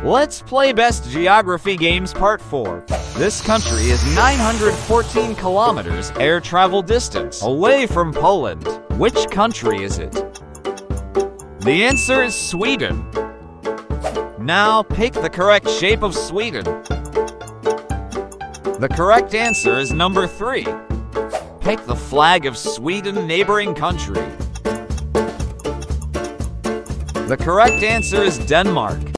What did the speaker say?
Let's play Best Geography Games Part 4. This country is 914 kilometers air travel distance away from Poland. Which country is it? The answer is Sweden. Now pick the correct shape of Sweden. The correct answer is number 3. Pick the flag of Sweden neighboring country. The correct answer is Denmark.